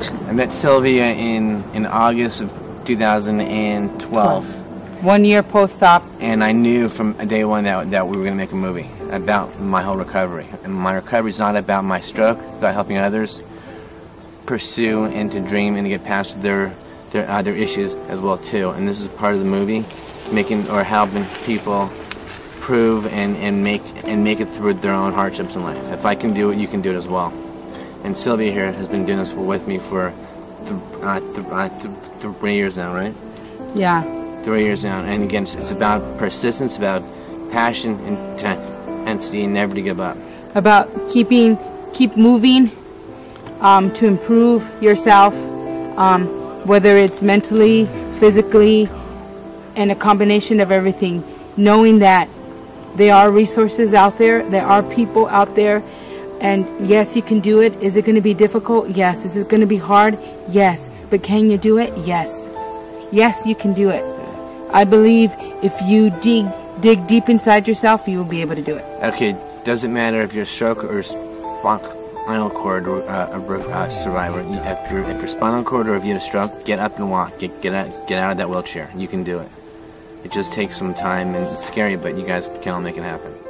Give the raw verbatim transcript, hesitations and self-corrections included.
I met Sylvia in, in August of two thousand twelve. One year post-op. And I knew from day one that, that we were going to make a movie about my whole recovery. And my recovery is not about my stroke, it's about helping others pursue and to dream and to get past their their other issues as well too. And this is part of the movie, making or helping people prove and, and make and make it through their own hardships in life. If I can do it, you can do it as well. And Sylvia here has been doing this with me for th uh, th uh, th three years now, right? Yeah. Three years now. And again, it's, it's about persistence, about passion, intensity, and never to give up. About keeping, keep moving um, to improve yourself, um, whether it's mentally, physically, and a combination of everything. Knowing that there are resources out there, there are people out there, and yes, you can do it. Is it going to be difficult? Yes. Is it going to be hard? Yes. But can you do it? Yes. Yes, you can do it. I believe if you dig dig deep inside yourself, you will be able to do it. Okay, doesn't matter if you're a stroke or spinal cord uh, uh, survivor. If you're, if you're spinal cord or if you have a stroke, get up and walk. Get get out, get out of that wheelchair. You can do it. It just takes some time and it's scary, but you guys can all make it happen.